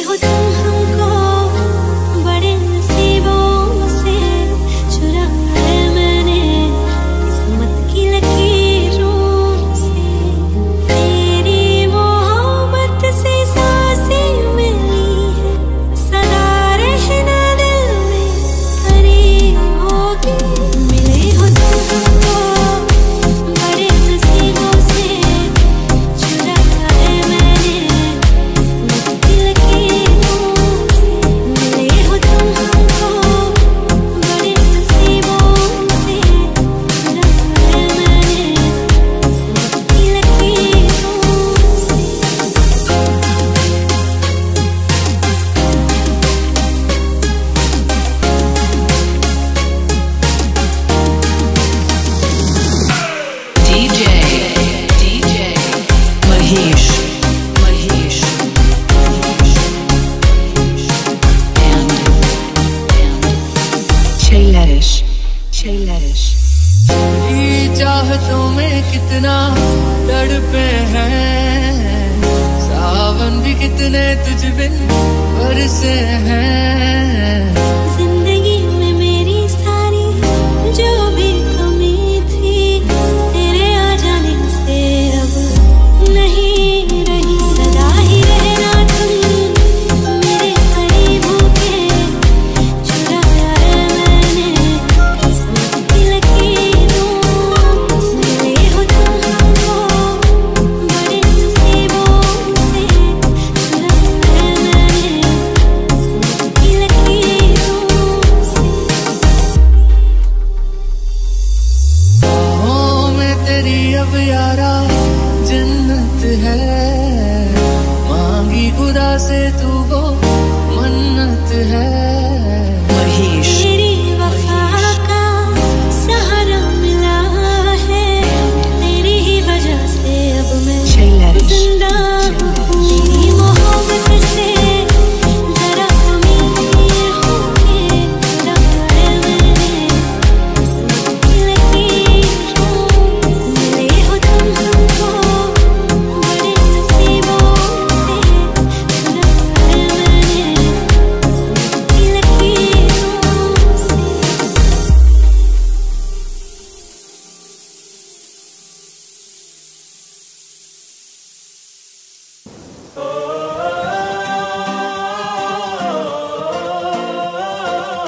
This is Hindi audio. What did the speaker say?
चाहतों में कितना तड़पे हैं, सावन भी कितने तुझ बिन बरसे हैं। जिंदगी में मेरी सारी जो भी कमी थी, तेरे आ जाने से अब नहीं रही। सदा ही रहना तुम मेरे करीब होके, चुराया है मैंने किस्मत की लकीरों से। मिले हो तुम हमको बड़े नसीबों से, चुराया है मैंने किस्मत की लकीरों से। बाहों में तेरी अब यारा जन्नत है, मांगी खुदा से तू वो मन्नत है।